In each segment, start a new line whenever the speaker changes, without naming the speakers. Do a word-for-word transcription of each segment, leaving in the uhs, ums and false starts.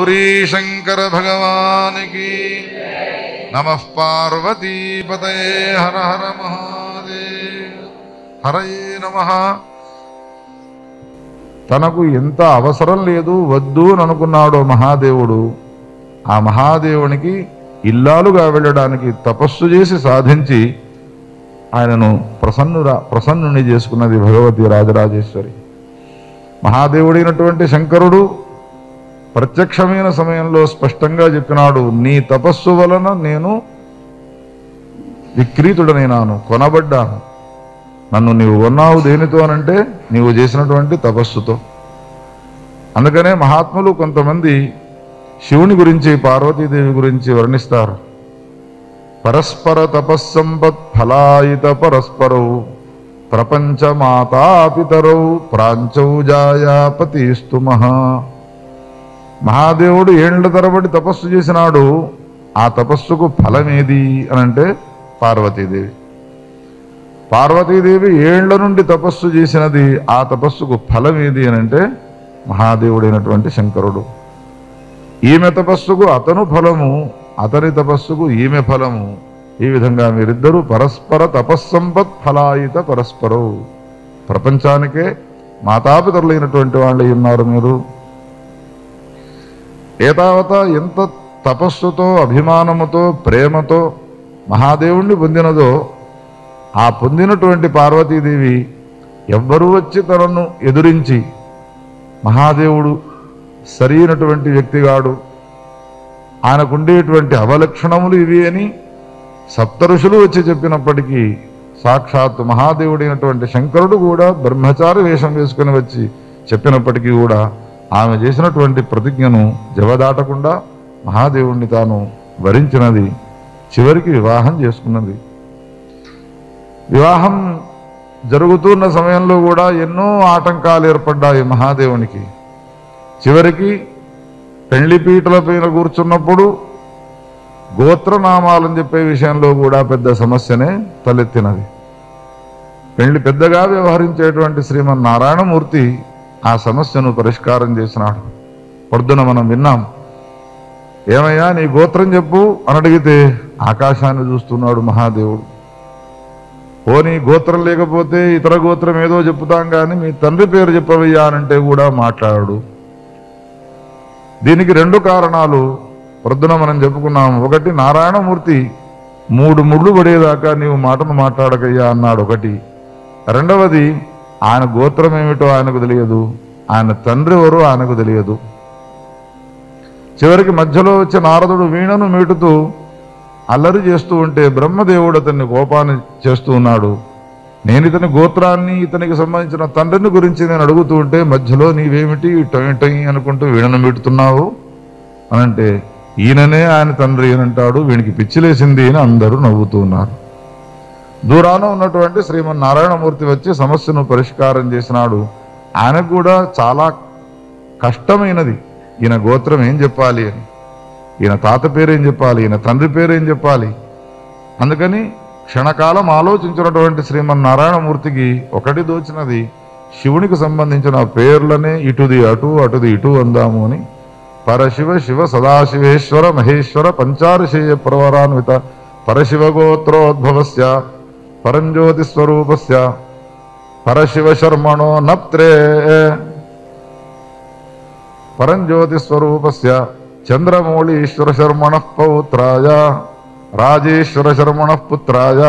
गौरी शंकर भगवान की। नमः पार्वती पतये हर हर महादेव। हरये नमः। తనకు ఎంత అవసరం లేదు వద్దు అని అనుకున్నాడో మహాదేవుడు, ఆ మహాదేవునికి ఇల్లాలుగా వెళ్ళడానికి తపస్సు చేసి సాధించి ఆయనను ప్రసన్నురా ప్రసన్నుని చేసుకున్నది భగవతి రాజరాజేశ్వరి. మహాదేవుడైనటువంటి శంకరుడు ప్రత్యక్షమైన సమయంలో స్పష్టంగా చెప్పినాడు, నీ తపస్సు వలన నేను విక్రీతుడనైనాను, కొనబడ్డాను. నన్ను నీవు కొన్నావు దేనితో అనంటే నీవు చేసినటువంటి తపస్సుతో. అందుకనే మహాత్ములు కొంతమంది శివుని గురించి పార్వతీదేవి గురించి వర్ణిస్తారు. పరస్పర తపస్సంపత్ ఫలాయిత పరస్పరౌ ప్రపంచ మాతాపితరౌ ప్రాంచౌ జాయాపతిస్తు మహా. మహాదేవుడు ఏండ్ల తరబడి తపస్సు చేసినాడు. ఆ తపస్సుకు ఫలమేది అనంటే పార్వతీదేవి. పార్వతీదేవి ఏండ్ల నుండి తపస్సు చేసినది. ఆ తపస్సుకు ఫలమేది అనంటే మహాదేవుడైనటువంటి శంకరుడు. ఈమె తపస్సుకు అతను ఫలము, అతని తపస్సుకు ఈమె ఫలము. ఈ విధంగా మీరిద్దరూ పరస్పర తపస్సంపత్ ఫలాయిత పరస్పరౌ. ప్రపంచానికే మాతాపితరులైనటువంటి వాళ్ళై ఉన్నారు మీరు. ఏతావత ఎంత తపస్సుతో అభిమానముతో ప్రేమతో మహాదేవుణ్ణి పొందినదో, ఆ పొందినటువంటి పార్వతీదేవి ఎవ్వరూ వచ్చి తనను ఎదురించి మహాదేవుడు సరైనటువంటి వ్యక్తిగాడు, ఆయనకుండేటువంటి అవలక్షణములు ఇవి అని సప్త ఋషులు వచ్చి చెప్పినప్పటికీ సాక్షాత్తు మహాదేవుడైనటువంటి శంకరుడు కూడా బ్రహ్మచారి వేషం వేసుకుని వచ్చి చెప్పినప్పటికీ కూడా ఆమె చేసినటువంటి ప్రతిజ్ఞను జవదాటకుండా మహాదేవుణ్ణి తాను వరించినది. చివరికి వివాహం చేసుకున్నది. వివాహం జరుగుతున్న సమయంలో కూడా ఎన్నో ఆటంకాలు ఏర్పడ్డాయి మహాదేవునికి. చివరికి పెళ్లిపీటల పైన కూర్చున్నప్పుడు గోత్రనామాలని చెప్పే విషయంలో కూడా పెద్ద సమస్యనే తలెత్తినది. పెళ్లి పెద్దగా వ్యవహరించేటువంటి శ్రీమన్నారాయణమూర్తి ఆ సమస్యను పరిష్కారం చేసినాడు. పొద్దున మనం విన్నాం, ఏమయ్యా నీ గోత్రం చెప్పు అని అడిగితే ఆకాశాన్ని చూస్తున్నాడు మహాదేవుడు. ఓ నీ గోత్రం లేకపోతే ఇతర గోత్రం ఏదో చెప్పుతాం కానీ మీ తండ్రి పేరు చెప్పవయ్యా అనంటే కూడా మాట్లాడు. దీనికి రెండు కారణాలు ప్రొద్దున మనం చెప్పుకున్నాం. ఒకటి, నారాయణమూర్తి మూడు ముళ్ళు పడేదాకా నీవు మాటను మాట్లాడకయ్యా అన్నాడు ఒకటి. రెండవది, ఆయన గోత్రం ఏమిటో ఆయనకు తెలియదు, ఆయన తండ్రి ఎవరు ఆయనకు తెలియదు. చివరికి మధ్యలో వచ్చే నారదుడు వీణను మీటుతూ అల్లరి చేస్తూ ఉంటే బ్రహ్మదేవుడు అతన్ని కోపాన్ని చేస్తూ ఉన్నాడు. నేను ఇతని గోత్రాన్ని ఇతనికి సంబంధించిన తండ్రిని గురించి నేను అడుగుతూ ఉంటే మధ్యలో నీవేమిటి టొయ్ టొయ్ అనుకుంటూ వీణను మీటుతున్నావు అనంటే ఈయననే ఆయన తండ్రి అని అంటాడు. వీనికి పిచ్చిలేసింది అని అందరూ నవ్వుతూ ఉన్నారు. దూరాన ఉన్నటువంటి శ్రీమన్నారాయణమూర్తి వచ్చి సమస్యను పరిష్కారం చేసినాడు. ఆయనకు కూడా చాలా కష్టమైనది ఈయన గోత్రం ఏం చెప్పాలి అని, ఈయన తాత పేరేం చెప్పాలి, ఈయన తండ్రి పేరేం చెప్పాలి. అందుకని క్షణకాలం ఆలోచించినటువంటి శ్రీమన్నారాయణమూర్తికి ఒకటి దోచినది, శివునికి సంబంధించిన పేర్లనే ఇటుది అటు అటుది ఇటు అందాము అని. పరశివ శివ సదాశివేశ్వర మహేశ్వర పంచారిశేయ ప్రవరాన్విత పరశివ గోత్రోద్భవస్య పరంజ్యోతి స్వరూపస్య పరశివ శర్మణో నప్త్రే పరంజ్యోతి స్వరూపస్య చంద్రమౌళీశ్వర శర్మణ పౌత్రాయ రాజేశ్వర శర్మణ పుత్రాయ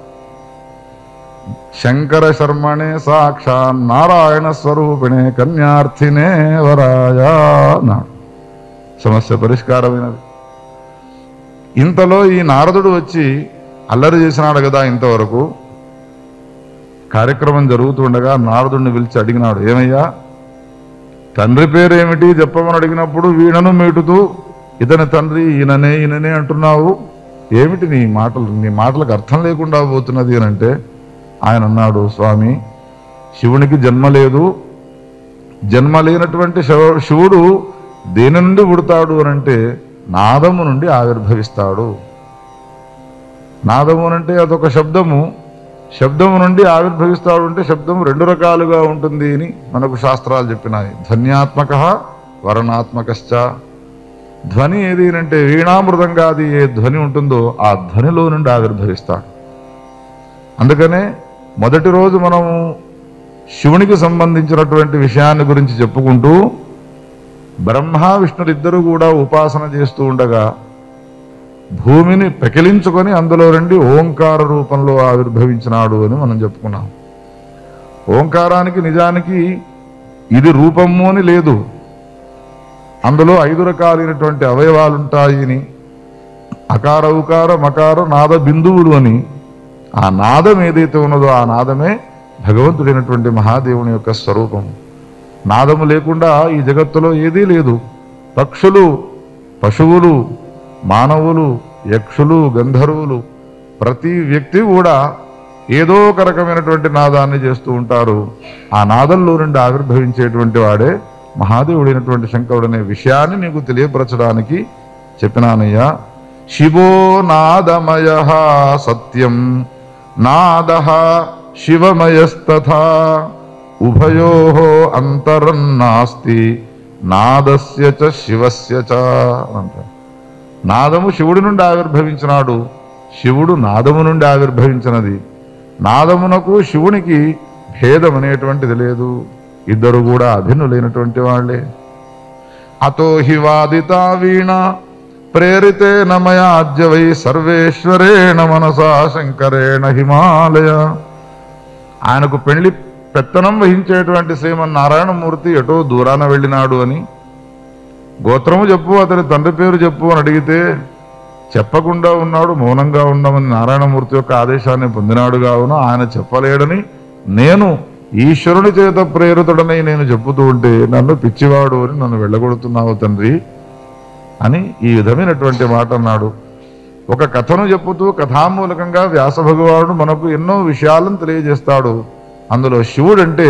శంకర శర్మణే సాక్షాన్ నారాయణ స్వరూపిణే కన్యార్థినే వరాయ అన్నాడు. సమస్య పరిష్కారమైనది. ఇంతలో ఈ నారదుడు వచ్చి అల్లరి చేసినాడు కదా. ఇంతవరకు కార్యక్రమం జరుగుతుండగా నారదుడిని పిలిచి అడిగినాడు, ఏమయ్యా తండ్రి పేరు ఏమిటి చెప్పమని అడిగినప్పుడు వీణను మీటుతూ ఇతని తండ్రి ఈయననే ఈయననే అంటున్నావు, ఏమిటి నీ మాటలు, నీ మాటలకు అర్థం లేకుండా పోతున్నది అని అంటే ఆయన అన్నాడు, స్వామి శివునికి జన్మ లేదు, జన్మ లేనటువంటి శివుడు దేని నుండి పుడతాడు అనంటే నాదము నుండి ఆవిర్భవిస్తాడు. నాదము అంటే అదొక శబ్దము, శబ్దము నుండి ఆవిర్భవిస్తాడు అంటే శబ్దము రెండు రకాలుగా ఉంటుంది అని మనకు శాస్త్రాలు చెప్పినాయి. ధ్వన్యాత్మక వర్ణాత్మకశ్చ. ధ్వని ఏది అంటే వీణామృదంగాది ఏ ధ్వని ఉంటుందో ఆ ధ్వనిలో నుండి ఆవిర్భవిస్తాడు. అందుకనే మొదటి రోజు మనము శివునికి సంబంధించినటువంటి విషయాన్ని గురించి చెప్పుకుంటూ బ్రహ్మ విష్ణులిద్దరూ కూడా ఉపాసన చేస్తూ ఉండగా భూమిని పెకిలించుకొని అందులో నుండి ఓంకార రూపంలో ఆవిర్భవించినాడు అని మనం చెప్పుకున్నాం. ఓంకారానికి నిజానికి ఇది రూపము అని లేదు, అందులో ఐదు రకాలైనటువంటి అవయవాలు ఉంటాయని, అకార ఉకార మకార నాద బిందువులు అని. ఆ నాదం ఏదైతే ఉన్నదో ఆ నాదమే భగవంతుడైనటువంటి మహాదేవుని యొక్క స్వరూపము. నాదము లేకుండా ఈ జగత్తులో ఏదీ లేదు. పక్షులు, పశువులు, మానవులు, యక్షులు, గంధర్వులు, ప్రతి వ్యక్తి కూడా ఏదో ఒక రకమైనటువంటి నాదాన్ని చేస్తూ ఉంటారు. ఆ నాదంలో నుండి ఆవిర్భవించేటువంటి వాడే మహాదేవుడైనటువంటి శంకరుడనే విషయాన్ని నీకు తెలియపరచడానికి చెప్పినానయ్యా. శివో నాదమయ సత్యం నాద శివమయస్తథా ఉభయో అంతరం నాస్తి నాదస్య చ శివస్య చ అంట. నాదము శివుడి నుండి ఆవిర్భవించినాడు, శివుడు నాదము నుండి ఆవిర్భవించినది. నాదమునకు శివునికి భేదం అనేటువంటిది లేదు, ఇద్దరు కూడా అభిన్నులైనటువంటి వాళ్లే. అతో హి వాదితా వీణ ప్రేరితేన మయాద్య వై సర్వేశ్వరేణ మనసా శంకరేణ హిమాలయ. ఆయనకు పెళ్లి పెత్తనం వహించేటువంటి శ్రీమన్నారాయణమూర్తి ఎటో దూరాన వెళ్ళినాడు అని, గోత్రము చెప్పు, అతని తండ్రి పేరు చెప్పు అని అడిగితే చెప్పకుండా ఉన్నాడు, మౌనంగా ఉండమని నారాయణమూర్తి యొక్క ఆదేశాన్ని పొందినాడు. కావున ఆయన చెప్పలేడని నేను ఈశ్వరుని చేత ప్రేరితుడనై నేను చెప్పుతూ ఉంటే నన్ను పిచ్చివాడు అని నన్ను వెళ్ళగొడుతున్నావు తండ్రి అని ఈ విధమైనటువంటి మాట అన్నాడు. ఒక కథను చెప్పుతూ కథామూలకంగా వ్యాస భగవానుడు మనకు ఎన్నో విషయాలను తెలియజేస్తాడు. అందులో శివుడు అంటే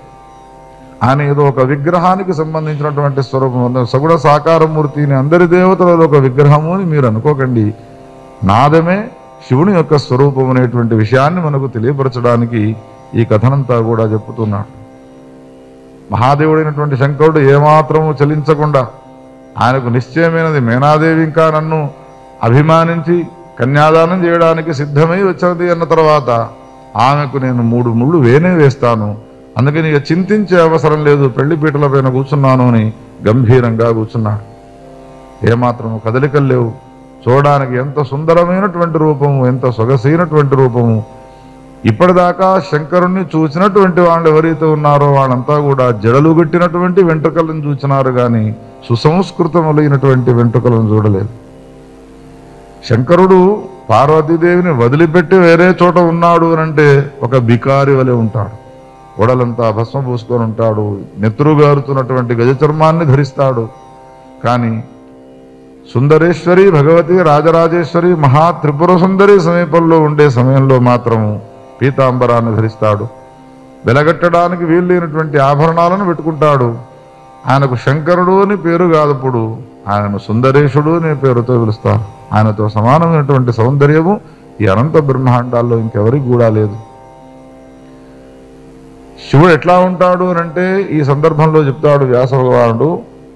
ఆయన ఏదో ఒక విగ్రహానికి సంబంధించినటువంటి స్వరూపం, సగుణ సాకారమూర్తిని అందరి దేవతలలో ఒక విగ్రహము అని మీరు అనుకోకండి. నాదమే శివుని యొక్క స్వరూపం అనేటువంటి విషయాన్ని మనకు తెలియపరచడానికి ఈ కథనంతా కూడా చెప్పుతున్నాడు. మహాదేవుడైనటువంటి శంకరుడు ఏమాత్రము చలించకుండా ఆయనకు నిశ్చయమైనది మేనాదేవి ఇంకా నన్ను అభిమానించి కన్యాదానం చేయడానికి సిద్ధమై వచ్చినది అన్న తర్వాత ఆమెకు నేను మూడు ముళ్ళు వేనే వేస్తాను, అందుకని ఇక చింతించే అవసరం లేదు, పెళ్లిపీటల పైన కూర్చున్నాను అని గంభీరంగా కూర్చున్నాడు. ఏమాత్రము కదలికలు లేవు. చూడడానికి ఎంత సుందరమైనటువంటి రూపము, ఎంత సొగసైనటువంటి రూపము. ఇప్పటిదాకా శంకరుణ్ణి చూసినటువంటి వాళ్ళు ఎవరైతే ఉన్నారో వాళ్ళంతా కూడా జడలు గట్టినటువంటి వెంట్రుకలను చూచినారు కానీ సుసంస్కృతములైనటువంటి వెంట్రుకలను చూడలేదు. శంకరుడు పార్వతీదేవిని వదిలిపెట్టి వేరే చోట ఉన్నాడు అనంటే ఒక బికారి వలె ఉంటాడు. ఒడలంతా భస్మ పూసుకొని ఉంటాడు, నెత్తురుగారుతున్నటువంటి గజ చర్మాన్ని ధరిస్తాడు. కానీ సుందరేశ్వరి భగవతి రాజరాజేశ్వరి మహా త్రిపుర సుందరి సమీపంలో ఉండే సమయంలో మాత్రము పీతాంబరాన్ని ధరిస్తాడు. వెలగట్టడానికి వీల్లేనటువంటి ఆభరణాలను పెట్టుకుంటాడు. ఆయనకు శంకరుడు అని పేరు కాదప్పుడు, ఆయనను సుందరేశుడు అనే పేరుతో పిలుస్తారు. ఆయనతో సమానమైనటువంటి సౌందర్యము ఈ అనంత బ్రహ్మాండాల్లో ఇంకెవరికి కూడా లేదు. శివుడు ఎట్లా ఉంటాడు అని అంటే ఈ సందర్భంలో చెప్తాడు వ్యాస భగవానుడు,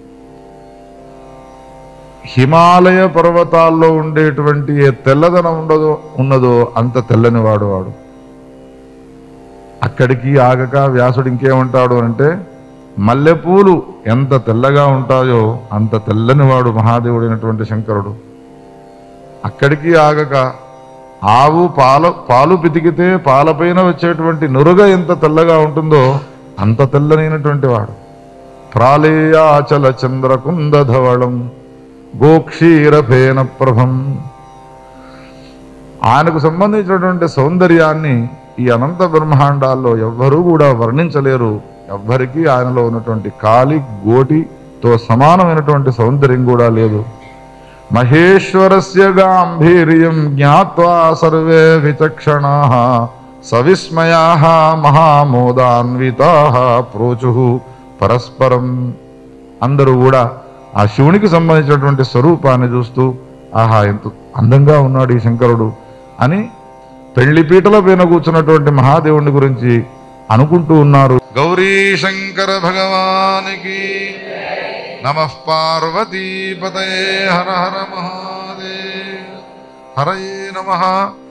హిమాలయ పర్వతాల్లో ఉండేటువంటి ఏ తెల్లదనం ఉండదో ఉన్నదో అంత తెల్లని వాడు వాడు. అక్కడికి ఆగక వ్యాసుడు ఇంకేమంటాడు అంటే మల్లెపూలు ఎంత తెల్లగా ఉంటాయో అంత తెల్లని వాడు మహాదేవుడైనటువంటి శంకరుడు. అక్కడికి ఆగక ఆవు పాల పాలు పితికితే పాలపైన వచ్చేటువంటి నురుగ ఎంత తెల్లగా ఉంటుందో అంత తెల్లనైనటువంటి వాడు. ప్రాళేయాచల చంద్రకుందధవళం గోక్షీరఫేన ప్రభం. ఆయనకు సంబంధించినటువంటి సౌందర్యాన్ని ఈ అనంత బ్రహ్మాండాల్లో ఎవ్వరూ కూడా వర్ణించలేరు. ఎవ్వరికీ ఆయనలో ఉన్నటువంటి కాలి గోటితో సమానమైనటువంటి సౌందర్యం కూడా లేదు. మహేశ్వరస్య గాంభీర్యం జ్ఞాత్వా సర్వే విచక్షణాః సవిస్మయాః మహామోదాన్వితాః ప్రోచుః పరస్పరం. అందరూ కూడా ఆ శివునికి సంబంధించినటువంటి స్వరూపాన్ని చూస్తూ ఆహా ఎంత అందంగా ఉన్నాడు ఈ శంకరుడు అని పెళ్లి పీటల పైన కూర్చున్నటువంటి మహాదేవుని గురించి అనుకుంటూ ఉన్నారు. గౌరీ శంకర భగవానికి నమః పార్వతీపతయే హర హర మహాదేవ. హరయే నమః.